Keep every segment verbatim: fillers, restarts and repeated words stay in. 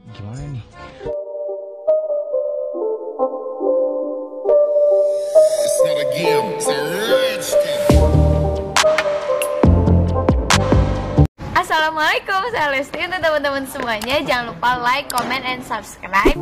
Gimana nih? It's not a game, it's a rage thing. Assalamualaikum, saya Lesti. Untuk teman-teman semuanya, jangan lupa like, comment, and subscribe.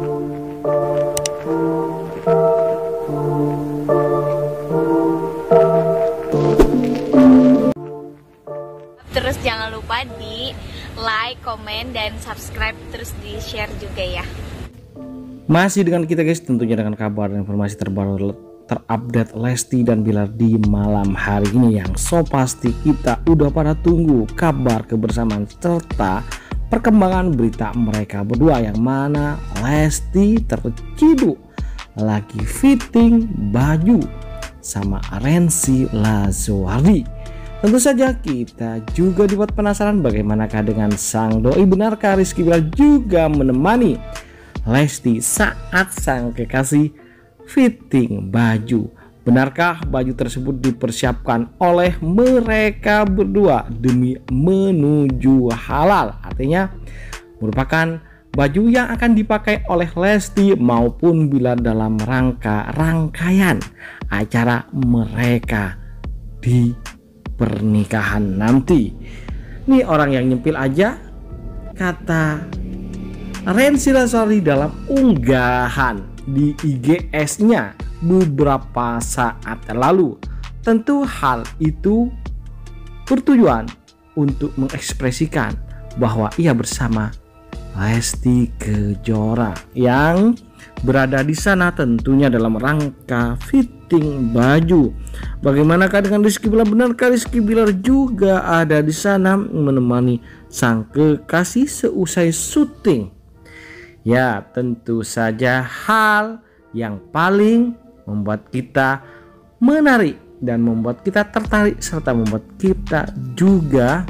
Terus jangan lupa di like, comment, dan subscribe. Terus di share juga ya. Masih dengan kita guys, tentunya dengan kabar dan informasi terbaru terupdate Lesti dan Bilar di malam hari ini, yang so pasti kita udah pada tunggu kabar kebersamaan serta perkembangan berita mereka berdua, yang mana Lesti terciduk lagi fitting baju sama Rensi Lazoardi. Tentu saja kita juga dibuat penasaran bagaimanakah dengan sang doi. Benarkah Rizky Bilar juga menemani Lesti saat sang kekasih fitting baju? Benarkah baju tersebut dipersiapkan oleh mereka berdua demi menuju halal? Artinya merupakan baju yang akan dipakai oleh Lesti maupun Bilar dalam rangka rangkaian acara mereka di pernikahan nanti. Nih orang yang nyempil aja, kata Rensi Lazoardi dalam unggahan di I G S-nya beberapa saat lalu. Tentu hal itu bertujuan untuk mengekspresikan bahwa ia bersama Lesti Kejora yang berada di sana tentunya dalam rangka fitting baju. Bagaimanakah dengan Rizky Bilar? Benarkah Rizky Bilar juga ada di sana menemani sang kekasih seusai syuting? Ya, tentu saja hal yang paling membuat kita menarik dan membuat kita tertarik serta membuat kita juga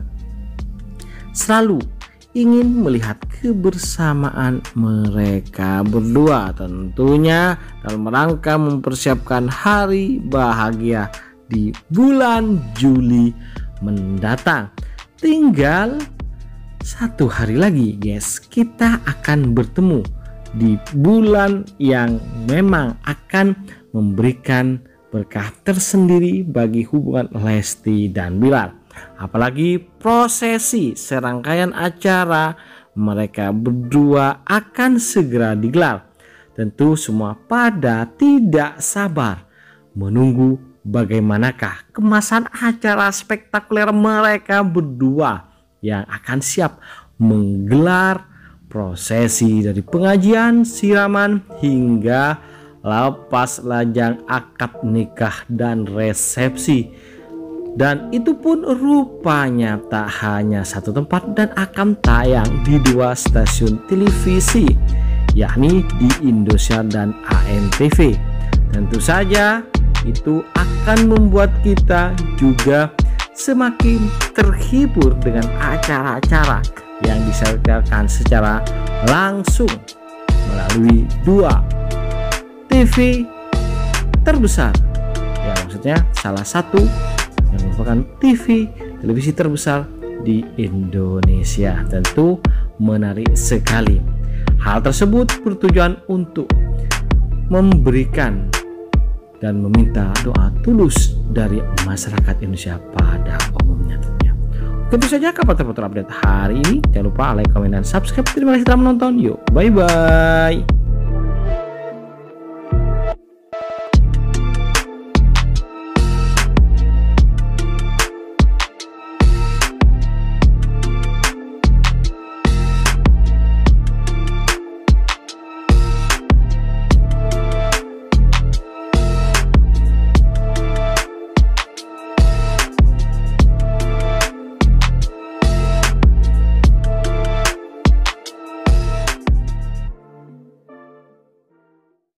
selalu ingin melihat kebersamaan mereka berdua, tentunya dalam rangka mempersiapkan hari bahagia di bulan Juli mendatang. Tinggal satu hari lagi guys, kita akan bertemu di bulan yang memang akan memberikan berkah tersendiri bagi hubungan Lesti dan Bilar. Apalagi prosesi serangkaian acara mereka berdua akan segera digelar. Tentu semua pada tidak sabar menunggu bagaimanakah kemasan acara spektakuler mereka berdua yang akan siap menggelar prosesi dari pengajian, siraman hingga lepas lajang akad nikah dan resepsi. Dan itu pun rupanya tak hanya satu tempat dan akan tayang di dua stasiun televisi, yakni di Indosiar dan A N T V. Tentu saja itu akan membuat kita juga semakin terhibur dengan acara-acara yang disajikan secara langsung melalui dua T V terbesar, ya maksudnya salah satu yang merupakan T V televisi terbesar di Indonesia. Tentu menarik sekali. Hal tersebut bertujuan untuk memberikan dan meminta doa tulus dari masyarakat Indonesia pada umumnya tentunya. Tentu saja kabar terbaru update hari ini. Jangan lupa like, comment, dan subscribe. Terima kasih telah menonton. Yuk, bye bye.